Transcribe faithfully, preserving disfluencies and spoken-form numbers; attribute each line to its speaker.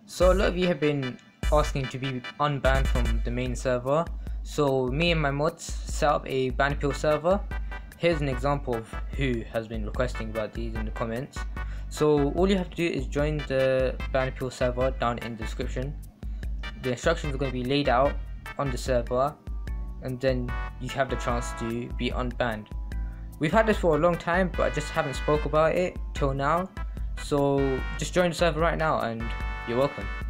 Speaker 1: So a lot of you have been asking to be unbanned from the main server. So me and my mods set up a ban appeal server. Here's an example of who has been requesting about these in the comments. So all you have to do is join the ban appeal server down in the description. The instructions are going to be laid out on the server, and then you have the chance to be unbanned. We've had this for a long time, but I just haven't spoke about it till now. So just join the server right now and you're welcome.